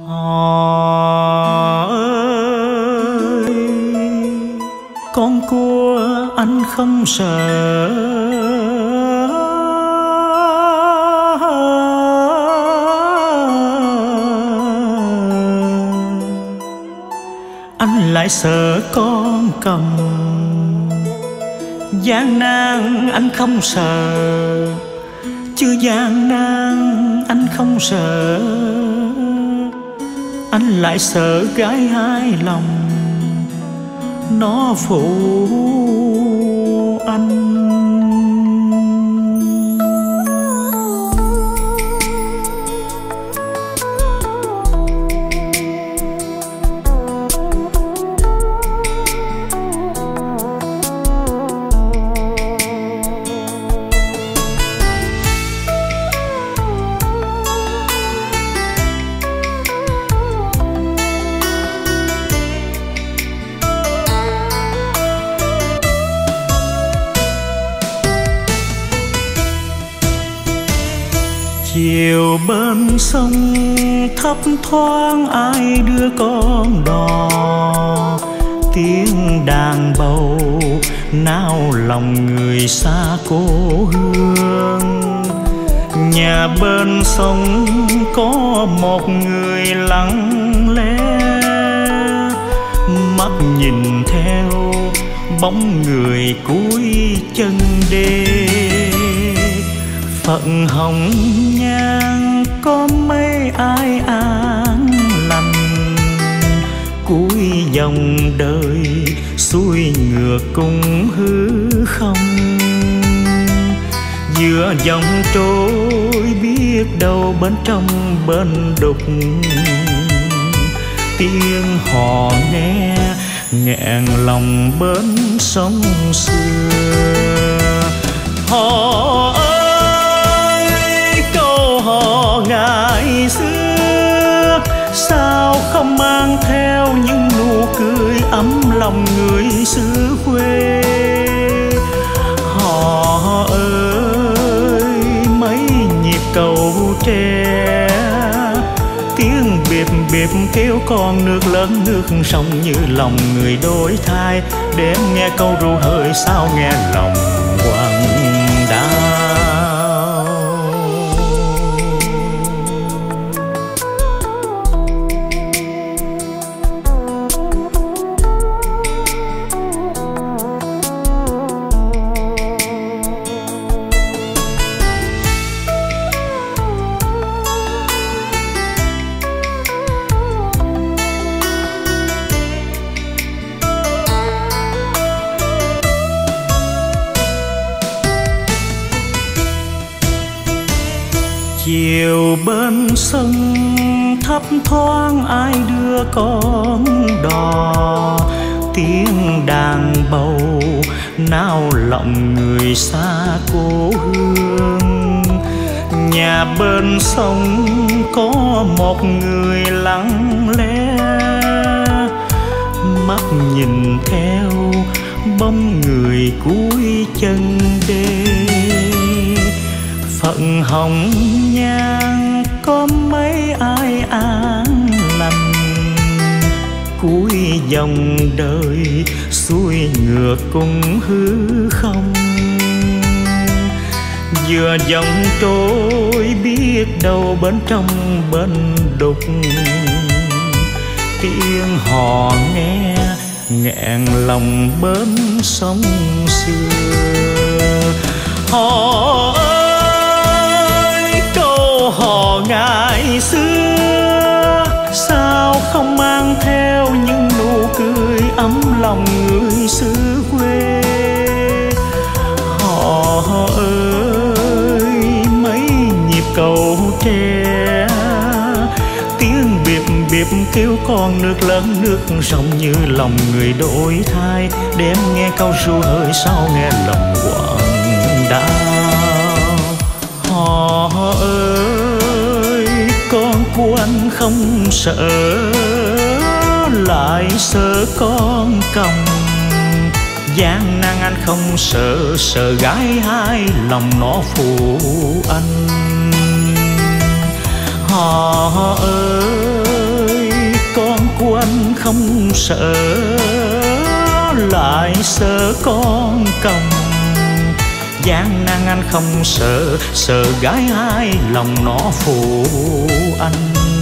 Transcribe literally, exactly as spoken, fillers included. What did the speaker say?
Họ ơi, con cua anh không sợ, anh lại sợ con cầm. Gian nan anh không sợ, chứ gian nan anh không sợ. Anh lại sợ gái hai lòng nó phụ anh. Chiều bên sông thấp thoáng ai đưa con đò, tiếng đàn bầu nao lòng người xa cố hương. Nhà bên sông có một người lặng lẽ, mắt nhìn theo bóng người cuối chân đê. Phận hồng nhan có mấy ai an lành, cuối dòng đời xuôi ngược cùng hư không. Giữa dòng trôi biết đâu bên trong bên đục, tiếng hò nghe nghẹn lòng bên sông xưa. Họ họ ngày xưa sao không mang theo những nụ cười ấm lòng người xứ quê. Họ ơi mấy nhịp cầu tre, tiếng biệp biệp kêu con nước lớn nước sông như lòng người đổi thay. Để nghe câu ru hơi sao nghe lòng quặn đau. Chiều bên sông thấp thoáng ai đưa con đò, tiếng đàn bầu nao lòng người xa cố hương. Nhà bên sông có một người lặng lẽ, mắt nhìn theo bóng người cuối chân đê. Phận hồng nhan có mấy ai an lành, cuối dòng đời xuôi ngược cùng hư không. Vừa dòng trôi biết đâu bên trong bên đục, tiếng hò nghe nghẹn lòng bên sông xưa. Họ họ ngày xưa sao không mang theo những nụ cười ấm lòng người xứ quê. Họ ơi mấy nhịp cầu tre, tiếng biệp biệp kêu con nước lớn nước sông như lòng người đổi thay. Đem nghe câu ru hơi sao nghe lòng quặn đau. Họ ơi con của anh không sợ, lại sợ con còng. Gian nan anh không sợ, sợ gái hai lòng nó phụ anh. Họ ơi không sợ, lại sợ con cầm. Gian nan anh không sợ, sợ gái ai lòng nó phụ anh.